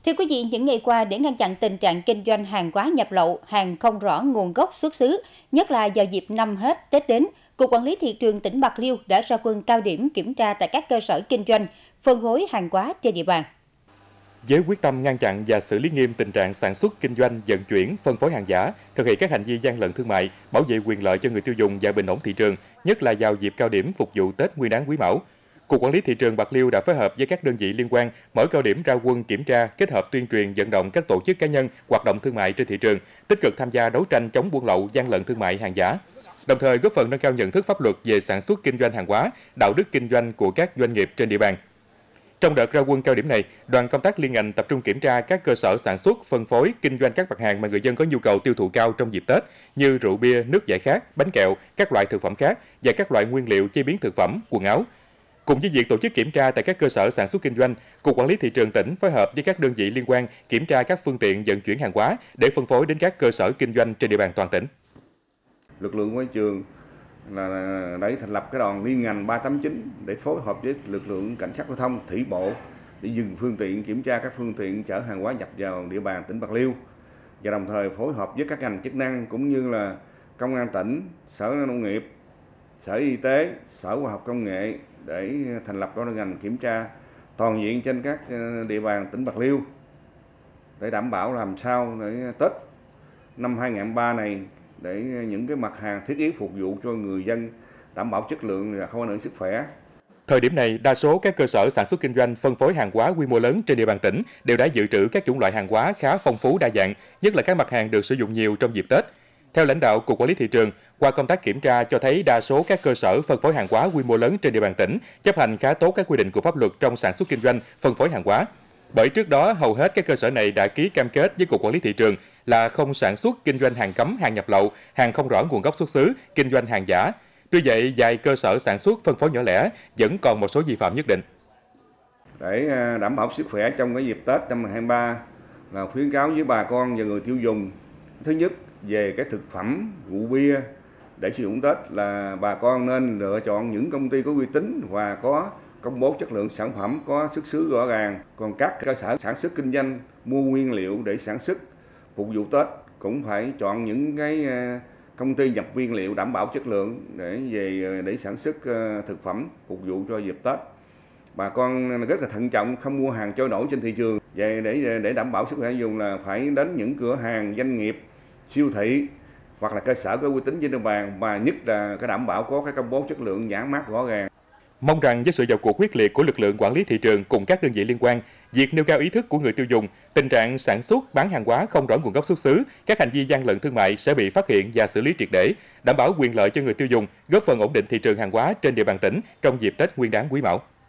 Thưa quý vị, những ngày qua để ngăn chặn tình trạng kinh doanh hàng hóa nhập lậu, hàng không rõ nguồn gốc xuất xứ, nhất là vào dịp năm Hết, Tết đến, Cục Quản lý Thị trường tỉnh Bạc Liêu đã ra quân cao điểm kiểm tra tại các cơ sở kinh doanh, phân phối hàng hóa trên địa bàn. Với quyết tâm ngăn chặn và xử lý nghiêm tình trạng sản xuất, kinh doanh, vận chuyển, phân phối hàng giả, thực hiện các hành vi gian lận thương mại, bảo vệ quyền lợi cho người tiêu dùng và bình ổn thị trường, nhất là vào dịp cao điểm phục vụ Tết Nguyên đán Quý Mão. Cục Quản lý Thị trường Bạc Liêu đã phối hợp với các đơn vị liên quan mở cao điểm ra quân kiểm tra, kết hợp tuyên truyền vận động các tổ chức cá nhân hoạt động thương mại trên thị trường, tích cực tham gia đấu tranh chống buôn lậu, gian lận thương mại hàng giả. Đồng thời góp phần nâng cao nhận thức pháp luật về sản xuất kinh doanh hàng hóa, đạo đức kinh doanh của các doanh nghiệp trên địa bàn. Trong đợt ra quân cao điểm này, đoàn công tác liên ngành tập trung kiểm tra các cơ sở sản xuất, phân phối, kinh doanh các mặt hàng mà người dân có nhu cầu tiêu thụ cao trong dịp Tết như rượu bia, nước giải khát, bánh kẹo, các loại thực phẩm khác và các loại nguyên liệu chế biến thực phẩm, quần áo. Cùng với việc tổ chức kiểm tra tại các cơ sở sản xuất kinh doanh, Cục Quản lý Thị trường tỉnh phối hợp với các đơn vị liên quan kiểm tra các phương tiện vận chuyển hàng hóa để phân phối đến các cơ sở kinh doanh trên địa bàn toàn tỉnh. Lực lượng quản lý thị trường đã thành lập cái đoàn liên ngành 389 để phối hợp với lực lượng cảnh sát giao thông, thủy bộ để dừng phương tiện, kiểm tra các phương tiện chở hàng hóa nhập vào địa bàn tỉnh Bạc Liêu, và đồng thời phối hợp với các ngành chức năng cũng như là công an tỉnh, sở nông nghiệp, sở y tế, sở khoa học công nghệ để thành lập các ngành kiểm tra toàn diện trên các địa bàn tỉnh Bạc Liêu để đảm bảo làm sao để Tết năm 2023 này để những cái mặt hàng thiết yếu phục vụ cho người dân đảm bảo chất lượng và không ảnh hưởng sức khỏe. Thời điểm này, đa số các cơ sở sản xuất kinh doanh phân phối hàng hóa quy mô lớn trên địa bàn tỉnh đều đã dự trữ các chủng loại hàng hóa khá phong phú đa dạng, nhất là các mặt hàng được sử dụng nhiều trong dịp Tết. Theo lãnh đạo Cục Quản lý Thị trường, qua công tác kiểm tra cho thấy đa số các cơ sở phân phối hàng hóa quy mô lớn trên địa bàn tỉnh chấp hành khá tốt các quy định của pháp luật trong sản xuất kinh doanh, phân phối hàng hóa. Bởi trước đó, hầu hết các cơ sở này đã ký cam kết với Cục Quản lý Thị trường là không sản xuất, kinh doanh hàng cấm, hàng nhập lậu, hàng không rõ nguồn gốc xuất xứ, kinh doanh hàng giả. Tuy vậy, vài cơ sở sản xuất, phân phối nhỏ lẻ vẫn còn một số vi phạm nhất định. Để đảm bảo sức khỏe trong cái dịp Tết năm 2023 là khuyến cáo với bà con và người tiêu dùng. Thứ nhất, về cái thực phẩm, rượu bia để sử dụng Tết là bà con nên lựa chọn những công ty có uy tín và có công bố chất lượng sản phẩm có xuất xứ rõ ràng. Còn các cơ sở sản xuất kinh doanh mua nguyên liệu để sản xuất phục vụ Tết cũng phải chọn những cái công ty nhập nguyên liệu đảm bảo chất lượng để sản xuất thực phẩm phục vụ cho dịp Tết. Bà con rất là thận trọng, không mua hàng trôi nổi trên thị trường. Về để đảm bảo sức khỏe dùng là phải đến những cửa hàng, doanh nghiệp, siêu thị hoặc là cơ sở có uy tín trên địa bàn, và nhất là cái đảm bảo có cái công bố chất lượng nhãn mác rõ ràng. Mong rằng với sự vào cuộc quyết liệt của lực lượng quản lý thị trường cùng các đơn vị liên quan, việc nêu cao ý thức của người tiêu dùng, tình trạng sản xuất, bán hàng hóa không rõ nguồn gốc xuất xứ, các hành vi gian lận thương mại sẽ bị phát hiện và xử lý triệt để, đảm bảo quyền lợi cho người tiêu dùng, góp phần ổn định thị trường hàng hóa trên địa bàn tỉnh trong dịp Tết Nguyên đán Quý Mão.